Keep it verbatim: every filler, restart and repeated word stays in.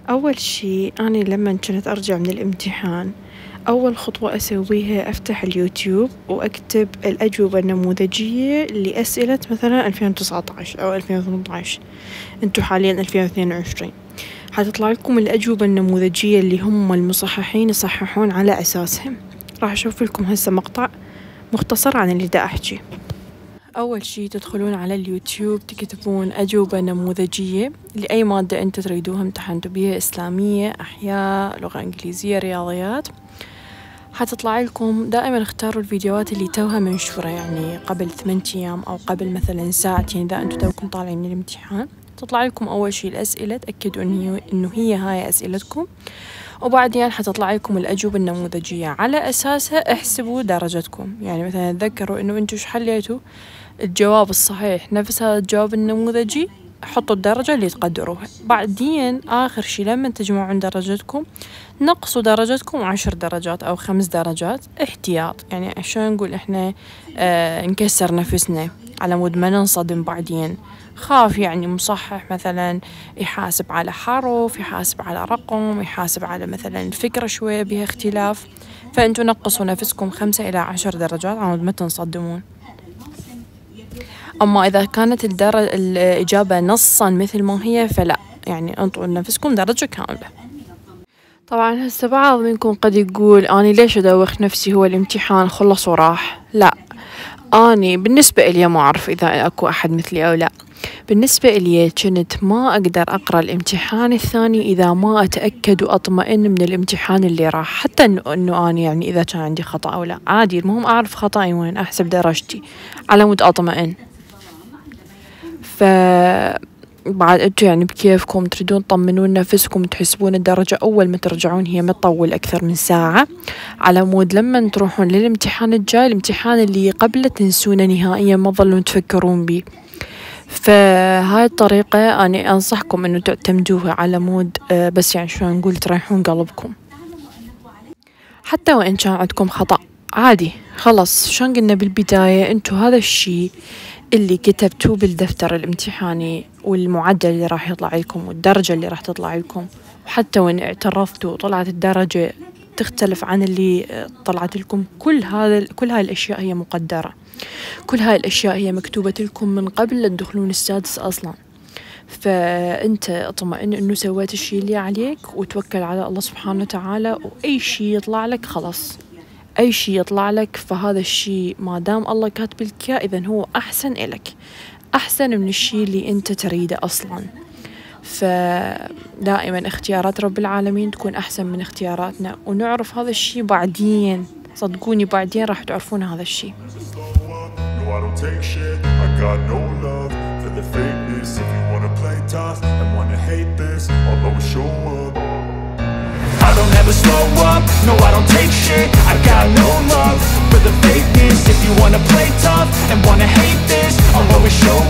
أول شي أنا لما كنت أرجع من الامتحان أول خطوة أسويها أفتح اليوتيوب وأكتب الأجوبة النموذجية لأسئلة مثلا ألفين وتسعة عشر أو ألفين وثمانية عشر. انتو حاليا ألفين واثنين وعشرين، حتطلع لكم الأجوبة النموذجية اللي هم المصححين يصححون على أساسهم. راح أشوف لكم هسه مقطع مختصر عن اللي دا أحكي. أول شي تدخلون على اليوتيوب تكتبون أجوبة نموذجية لأي مادة أنت تريدوها امتحنتوا بيها، إسلامية، أحياء، لغة إنجليزية، رياضيات. حتطلع لكم دائما اختاروا الفيديوهات اللي توها منشورة، يعني قبل ثمانية أيام أو قبل مثلا ساعتين إذا أنتوا توكم طالعين من الامتحان. تطلع لكم أول شي الأسئلة، تأكدوا إنه إنه هي هاي أسئلتكم، وبعدين حتطلع لكم الأجوبة النموذجية على أساسها احسبوا درجتكم. يعني مثلا تذكروا إنه أنتوا إيش حليتوا الجواب الصحيح نفس هذا الجواب النموذجي، حطوا الدرجة اللي تقدروها. بعدين آخر شي لما تجمعون درجتكم نقصوا درجتكم عشر درجات أو خمس درجات احتياط، يعني عشان نقول إحنا آه نكسر نفسنا على مود ما ننصدم بعدين. خاف يعني مصحح مثلا يحاسب على حرف، يحاسب على رقم، يحاسب على مثلا فكرة شوية بها اختلاف، فأنتوا نقصوا نفسكم خمسة إلى عشر درجات على مود ما تنصدمون. أما إذا كانت الدرجة الإجابة نصا مثل ما هي فلا، يعني انطوا لنفسكم درجة كاملة. طبعا هسه بعض منكم قد يقول أنا ليش أدوخ نفسي، هو الامتحان خلص وراح. لا، أني بالنسبة إلي ما أعرف إذا أكو أحد مثلي أو لا، بالنسبة إلي كنت ما أقدر أقرأ الامتحان الثاني إذا ما أتأكد وأطمئن من الامتحان اللي راح، حتى إنه إنه أنا يعني إذا كان عندي خطأ أو لا عادي، المهم أعرف خطأي وين، أحسب درجتي على مود أطمئن. فبعد أنتوا يعني بكيفكم تريدون تطمنون نفسكم تحسبون الدرجة أول ما ترجعون، هي ما تطول أكثر من ساعة، على مود لما تروحون للامتحان الجاي الامتحان اللي قبله تنسونه نهائيا، ما تظلون تفكرون بيه. فهاي الطريقة أنا أنصحكم إنه تعتمدوها على مود بس يعني شو نقول تريحون قلبكم، حتى وإن كان عندكم خطأ عادي خلص. شلون قلنا بالبداية، أنتوا هذا الشي اللي كتبتوه بالدفتر الامتحاني والمعدل اللي راح يطلع لكم والدرجة اللي راح تطلع لكم، وحتى وإن اعترفتوا وطلعت الدرجة تختلف عن اللي طلعت لكم، كل هذا كل هاي الأشياء هي مقدرة، كل هاي الأشياء هي مكتوبة لكم من قبل لا تدخلون السادس أصلا. فأنت اطمئن إنه سويت الشي اللي عليك وتوكل على الله سبحانه وتعالى، وأي شي يطلع لك خلاص، أي شي يطلع لك فهذا الشي ما دام الله كاتب لك إذن هو أحسن إلك، أحسن من الشي اللي أنت تريده أصلا. فدائما اختيارات رب العالمين تكون أحسن من اختياراتنا، ونعرف هذا الشي بعدين، صدقوني بعدين راح تعرفون هذا الشي. I don't ever slow up, no I don't take shit. I got no love for the fakeness. If you wanna play tough and wanna hate this, I'll always show